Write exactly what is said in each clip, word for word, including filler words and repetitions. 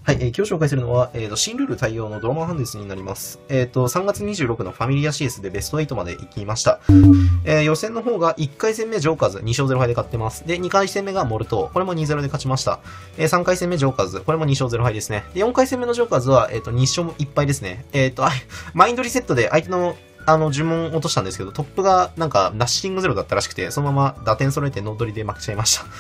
はい、えー、今日紹介するのは、えーと、新ルール対応のドラマハンデスになります。えっ、ー、と、さんがつにじゅうろくのファミリア シーエス でベストはちまで行きました。えー、予選の方がいっかい戦目ジョーカーズにしょうゼロはいで勝ってます。で、にかい戦目がモルトー、これもにたいゼロで勝ちました。えー、さんかい戦目ジョーカーズ、これもにしょうゼロはいですね。で、よんかい戦目のジョーカーズは、えっ、ー、と、にしょういっぱいですね。えっ、ー、と、マインドリセットで相手のあの、呪文落としたんですけど、トップがなんか、ナッシングゼロだったらしくて、そのまま打点揃えてノードリで負けちゃいました。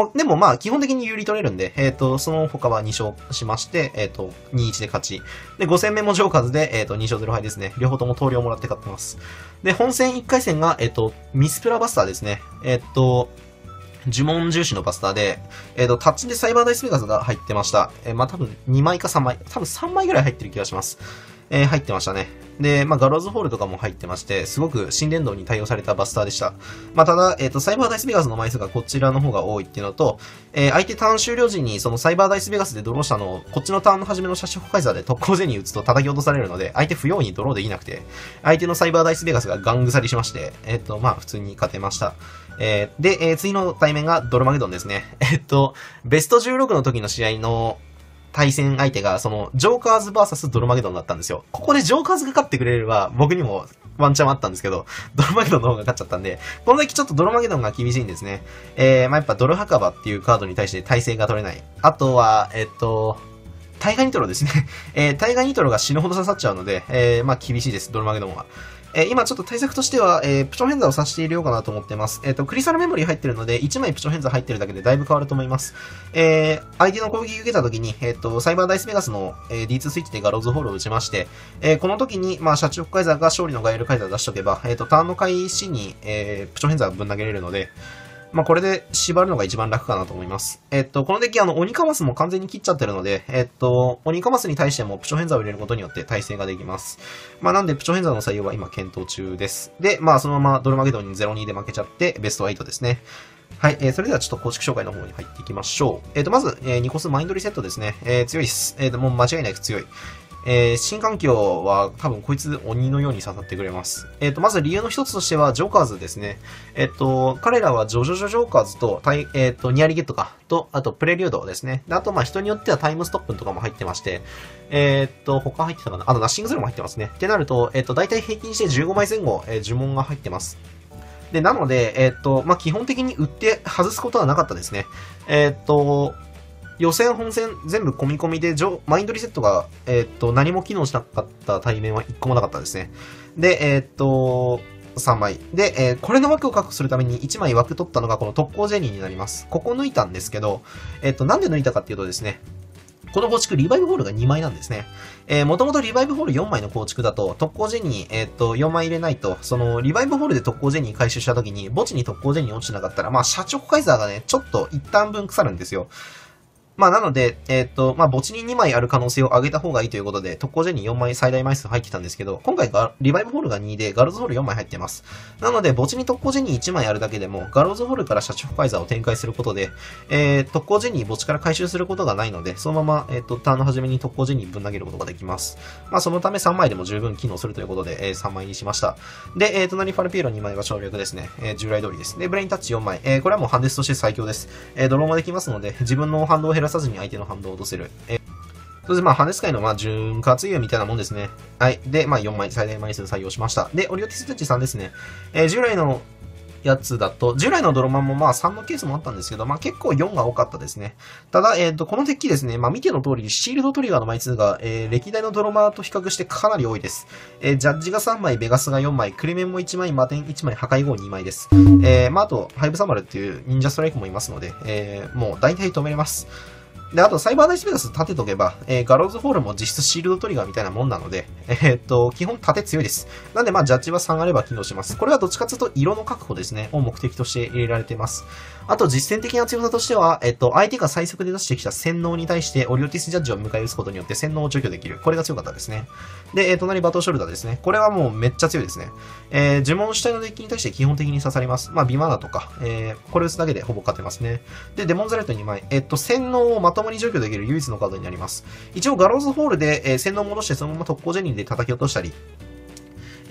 でもまあ、基本的に有利取れるんで、えっ、ー、と、その他はにしょうしまして、えっ、ー、と、にたいいちで勝ち。で、ご戦目もジョーカーズで、えっ、ー、と、にしょうゼロはいですね。両方とも投了もらって勝ってます。で、本戦いっかい戦が、えっ、と、ミスプラバスターですね。えっ、と、呪文重視のバスターで、えっ、と、タッチでサイバーダイスベガスが入ってました。えー、まあ、多分にまいかさんまい、多分さんまいぐらい入ってる気がします。えー、入ってましたね。で、まあ、ガローズホールとかも入ってまして、すごく新連動に対応されたバスターでした。まあ、ただ、えっ、ー、と、サイバーダイスベガスの枚数がこちらの方が多いっていうのと、えー、相手ターン終了時にそのサイバーダイスベガスでドローしたのを、こっちのターンの初めのシャッシュホカイザーで特攻ゼに打つと叩き落とされるので、相手不要にドローできなくて、相手のサイバーダイスベガスがガング去りしまして、えっ、ー、と、まあ、普通に勝てました。えー、で、えー、次の対面がドルマゲドンですね。えっと、ベストじゅうろくの時の試合の、対戦相手が、その、ジョーカーズ ブイエス ドルマゲドンだったんですよ。ここでジョーカーズが勝ってくれれば、僕にもワンチャンあったんですけど、ドルマゲドンの方が勝っちゃったんで、この時ちょっとドルマゲドンが厳しいんですね。えー、まあ、やっぱドル墓場っていうカードに対して耐性が取れない。あとは、えっと、タイガニトロですね。えー、タイガニトロが死ぬほど刺さっちゃうので、えー、まあ、厳しいです、ドルマゲドンは。えー、今ちょっと対策としては、えー、プチョヘンザをさせて入れようかなと思ってます。えっ、ー、と、クリスタルメモリー入ってるので、いちまいプチョヘンザ入ってるだけでだいぶ変わると思います。えー、相手の攻撃受けた時に、えっ、ー、と、サイバーダイスベガスの、えー、ディーツー スイッチでガローズホールを打ちまして、えー、この時に、まあ、シャチホクカイザーが勝利のガイルカイザー出しとけば、えっ、ー、と、ターンの開始に、えー、プチョヘンザをぶん投げれるので、まあ、これで縛るのが一番楽かなと思います。えっと、このデッキあの、鬼カマスも完全に切っちゃってるので、えっと、鬼カマスに対してもプチョヘンザを入れることによって耐性ができます。まあ、なんでプチョヘンザの採用は今検討中です。で、まあ、そのままドルマゲドンに ゼロたいに で負けちゃって、ベストはちですね。はい、えー、それではちょっと公式紹介の方に入っていきましょう。えっと、まず、えー、にコスマインドリセットですね。えー、強いです。えーと、もう間違いなく強い。えー、新環境は多分こいつ鬼のように刺さってくれます。えっ、ー、と、まず理由の一つとしては、ジョーカーズですね。えっ、ー、と、彼らはジョジョジョジョーカーズと、えっ、ー、と、ニアリゲットか、と、あと、プレリュードですね。であと、まあ、人によってはタイムストップとかも入ってまして、えっ、と、他入ってたかなあと、ナッシングゼロも入ってますね。ってなると、えっ、と、大体平均してじゅうごまいぜん後、えー、呪文が入ってます。で、なので、えっ、と、まあ、基本的に売って外すことはなかったですね。えっ、と、予選、本戦、全部込み込みで、マインドリセットが、えー、っと、何も機能しなかった対面はいっこもなかったですね。で、えー、っと、さんまい。で、えー、これの枠を確保するためにいちまい枠取ったのがこの特攻ジェニーになります。ここ抜いたんですけど、えー、っと、なんで抜いたかっていうとですね、この構築、リバイブホールがにまいなんですね。えー、もともとリバイブホールよんまいの構築だと、特攻ジェニー、えー、っと、よんまい入れないと、その、リバイブホールで特攻ジェニー回収した時に、墓地に特攻ジェニー落ちてなかったら、まあ、シャチョコカイザーがね、ちょっと一旦分腐るんですよ。まあ、なので、えっと、まあ、墓地ににまいある可能性を上げた方がいいということで、特攻ジェニーよんまい最大枚数入ってたんですけど、今回が、リバイブホールがにで、ガローズホールよんまい入ってます。なので、墓地に特攻ジェニーいちまいあるだけでも、ガローズホールからシャチホカイザーを展開することで、えー、特攻ジェニー墓地から回収することがないので、そのまま、えっと、ターンの初めに特攻ジェニーぶん投げることができます。まあ、そのためさんまいでも十分機能するということで、えー、さんまいにしました。で、えー、隣ファルピエロにまいは省略ですね。えー、従来通りです。で、ブレインタッチよんまい。えー、これはもうハンデスとして最強です。えー、ドローもできますので、自分の反動を減らさずに相手の反動を落とせる。えー、それでまあ、ハネス界のまあ、潤滑油みたいなもんですね。はい。で、まあ、よんまい、最大枚数採用しました。で、オリオティステッチさんですね。えー、従来のやつだと、従来のドロマンもまあさんのケースもあったんですけど、まあ結構よんが多かったですね。ただ、えっと、このデッキですね、まあ見ての通り、シールドトリガーの枚数が、えー、歴代のドロマーと比較してかなり多いです。えー、ジャッジがさんまい、ベガスがよんまい、クレメンもいちまい、マテンいちまい、破壊後にまいです。えー、まああと、ハイブサマルっていう忍者ストライクもいますので、えー、もう大体止めれます。で、あと、サイバーダイスベガス立てとけば、えー、ガローズホールも実質シールドトリガーみたいなもんなので、えー、っと、基本縦強いです。なんで、まあ、ジャッジはさんあれば機能します。これはどっちかというと、色の確保ですね、を目的として入れられています。あと、実践的な強さとしては、えっと、相手が最速で出してきた洗脳に対して、オリオティスジャッジを迎え撃つことによって洗脳を除去できる。これが強かったですね。で、えー、隣バトルショルダーですね。これはもうめっちゃ強いですね。えー、呪文主体のデッキに対して基本的に刺さります。まあ、ビマナとか、えー、これ打つだけでほぼ勝てますね。で、デモンザレットにまい。えっと、洗脳をまともに除去できる唯一のカードになります。一応、ガローズホールで、えー、洗脳を戻してそのまま特攻ジェニーで叩き落としたり、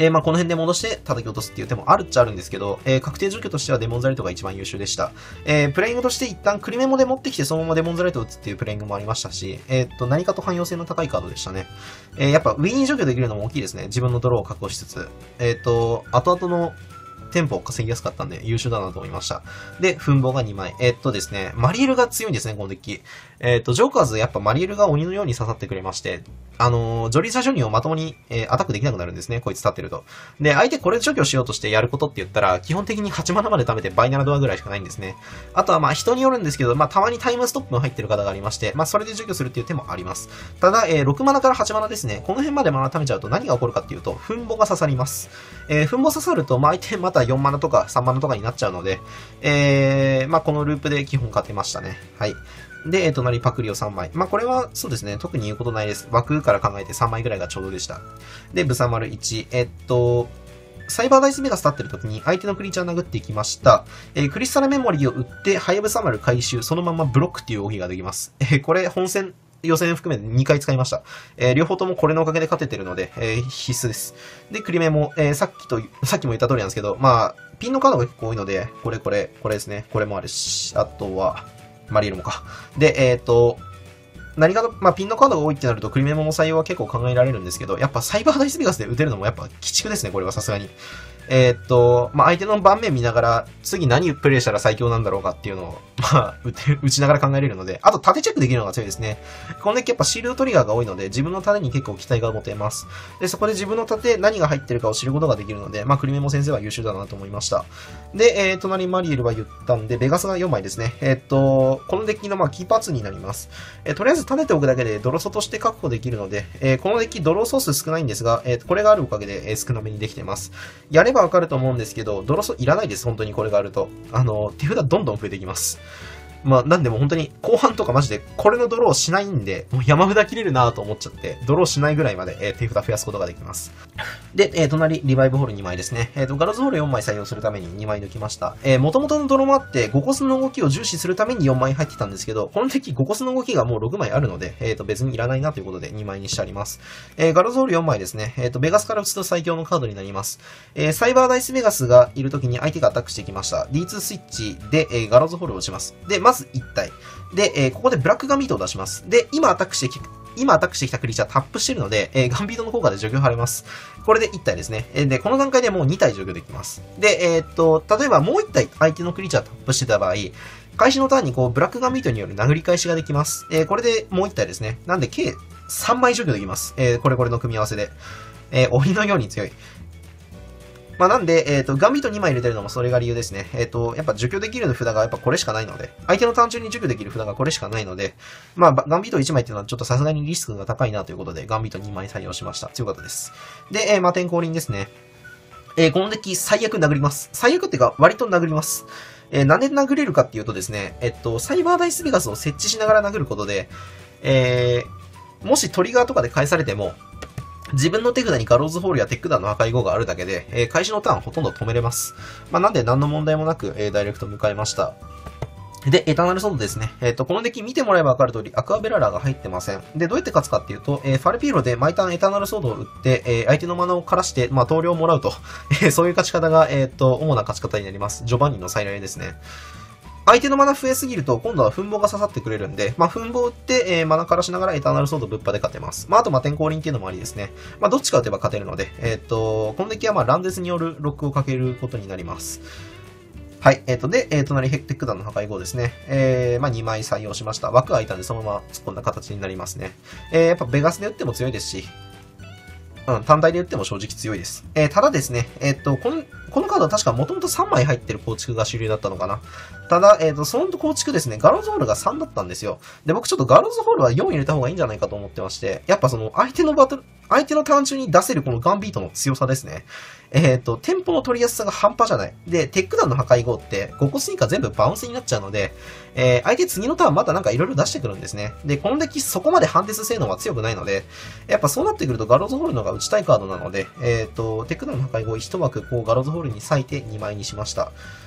えー、まあこの辺で戻して叩き落とすっていう手もあるっちゃあるんですけど、えー、確定除去としてはデモンザライトが一番優秀でした。えー、プレイングとして一旦クリメモで持ってきてそのままデモンザライトを打つっていうプレイングもありましたし、えー、っと、何かと汎用性の高いカードでしたね。えー、やっぱウィニー除去できるのも大きいですね。自分のドローを確保しつつ。えー、っと、後々のテンポを稼ぎやすかったんで優秀だなと思いました。で、奮棒がにまい。えー、っとですね、マリエルが強いんですね、このデッキ。えー、っと、ジョーカーズやっぱマリエルが鬼のように刺さってくれまして、あのー、ジョリーサ・ジョニーをまともに、えー、アタックできなくなるんですね、こいつ立ってると。で、相手これ除去しようとしてやることって言ったら、基本的にはちマナまで貯めてバイナラドアぐらいしかないんですね。あとはまあ人によるんですけど、まあたまにタイムストップの入ってる方がありまして、まあそれで除去するっていう手もあります。ただ、えー、ろくマナからはちマナですね。この辺までマナ貯めちゃうと何が起こるかっていうと、奮棒が刺さります。えー、奮棒刺さると、まあ相手またよんマナとかさんマナとかになっちゃうので、えー、まあこのループで基本勝てましたね。はい。で、えー、隣パクリをさんまい。まあ、これは、そうですね。特に言うことないです。枠から考えてさんまいぐらいがちょうどでした。で、ブサマルいち。えっと、サイバーダイスメガス立ってる時に相手のクリーチャー殴っていきました。えー、クリスタルメモリーを打って、ハヤブサマル回収、そのままブロックっていう動きができます。えー、これ、本戦、予選含めてにかい使いました。えー、両方ともこれのおかげで勝ててるので、えー、必須です。で、クリメも、えー、さっきと、さっきも言った通りなんですけど、まあ、ピンのカードが結構多いので、これこれ、これですね。これもあるし、あとは、マリエルもか。で、えっと、何かと、まあ、ピンのカードが多いってなると、クリメモの採用は結構考えられるんですけど、やっぱサイバーダイスベガスで打てるのもやっぱ鬼畜ですね、これはさすがに。えー、っと、まあ、相手の盤面見ながら、次何プレイしたら最強なんだろうかっていうのを、まあ、打て、打ちながら考えれるので、あと縦チェックできるのが強いですね。このデッキやっぱシールドトリガーが多いので、自分の盾に結構期待が持てます。で、そこで自分の盾何が入ってるかを知ることができるので、まあ、クリメモ先生は優秀だなと思いました。で、えー、隣マリエルは言ったんで、ベガスがよんまいですね。えー、っと、このデッキのまあ、キーパーツになります。えー、とりあえず種ておくだけでドロソとして確保できるので、えー、このデッキドローソース少ないんですが、えー、これがあるおかげで、えー、少なめにできてます。やればわかると思うんですけど、ドロソいらないです、本当にこれがあると。あの、手札どんどん増えていきます。まあ、なんでも本当に後半とかマジでこれのドローしないんで、もう山札切れるなぁと思っちゃって、ドローしないぐらいまで、えー、手札増やすことができます。で、えー、隣、リバイブホールにまいですね。えっと、ガラズホールよんまい採用するためににまい抜きました。えー、元々のドローもあって、ごコスの動きを重視するためによんまい入ってたんですけど、この時ごコスの動きがもうろくまいあるので、えっと、別にいらないなということでにまいにしてあります。えー、ガラズホールよんまいですね。えっと、ベガスから打つと最強のカードになります。えー、サイバーダイスベガスがいる時に相手がアタックしてきました。ディーツー スイッチで、えー、ガラズホールを打ちます。で、まずいち体。で、えー、ここでブラックガンビートを出します。で、今アタックしてき、今アタックしてきたクリーチャータップしてるので、えー、ガンビートの効果で除去貼れます。これでいち体ですね。えー、で、この段階でもうに体除去できます。で、えー、っと、例えばもういち体相手のクリーチャータップしてた場合、開始のターンにこう、ブラックガンビートによる殴り返しができます。えー、これでもういち体ですね。なんで計さんまい除去できます。えー、これこれの組み合わせで。えー、鬼のように強い。まあなんで、えっと、ガンビートにまい入れてるのもそれが理由ですね。えっと、やっぱ除去できる札がやっぱこれしかないので、相手のターン中に除去できる札がこれしかないので、まあ、ガンビートいちまいっていうのはちょっとさすがにリスクが高いなということで、ガンビートにまい採用しました。強かったです。で、えー、魔天降臨ですね。えー、このデッキ最悪殴ります。最悪っていうか、割と殴ります。えー、なんで殴れるかっていうとですね、えっと、サイバーダイスベガスを設置しながら殴ることで、えー、もしトリガーとかで返されても、自分の手札にガローズホールやテック弾の破壊後があるだけで、えー、開始のターンほとんど止めれます。まあ、なんで何の問題もなく、えー、ダイレクト迎えました。で、エターナルソードですね。えっと、このデッキ見てもらえばわかる通り、アクアベララーが入ってません。で、どうやって勝つかっていうと、えー、ファルピーロで毎ターンエターナルソードを打って、えー、相手のマナを枯らして、まあ、投了をもらうと。えー、そういう勝ち方が、えっと、主な勝ち方になります。ジョバンニの再来ですね。相手のマナ増えすぎると、今度は奮棒が刺さってくれるんで、まあ、奮棒打って、えー、マナからしながらエターナルソードぶっぱで勝てます。まあ、あと、魔天降臨っていうのもありですね。まあ、どっちか打てば勝てるので、えっと、このデッキはまあ、ランデスによるロックをかけることになります。はい。えっと、で、えー、隣、ヘクテック弾の破壊後ですね。えー、まあ、にまい採用しました。枠空いたんで、そのまま突っ込んだ形になりますね。えー、やっぱベガスで打っても強いですし、うん、単体で打っても正直強いです。えー、ただですね、えー、っと、この、このカードは確かもともとさんまい入ってる構築が主流だったのかな。ただ、えっと、その構築ですね、ガローズホールがさんだったんですよ。で、僕ちょっとガローズホールはよん入れた方がいいんじゃないかと思ってまして、やっぱその、相手のバトル、相手のターン中に出せるこのガンビートの強さですね。えっと、テンポの取りやすさが半端じゃない。で、テック弾の破壊後って、ごコス以下全部バウンスになっちゃうので、えー、相手次のターンまたなんか色々出してくるんですね。で、このデッキそこまでハンデス性能は強くないので、やっぱそうなってくるとガローズホールの方が打ちたいカードなので、えっと、テック弾の破壊後一枠こうガローズホールに割いてにまいにしました。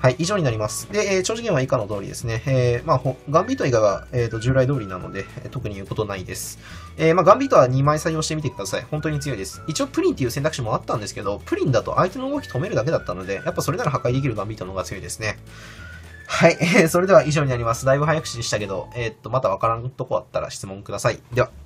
はい、以上になります。で、えー、超次元は以下の通りですね。えー、まあ、ガンビート以外は、えっ、ー、と、従来通りなので、えー、特に言うことないです。えー、まあ、ガンビートはにまい採用してみてください。本当に強いです。一応、プリンっていう選択肢もあったんですけど、プリンだと相手の動き止めるだけだったので、やっぱそれなら破壊できるガンビートの方が強いですね。はい、えー、それでは以上になります。だいぶ早口でしたけど、えっ、ー、と、またわからんとこあったら質問ください。では。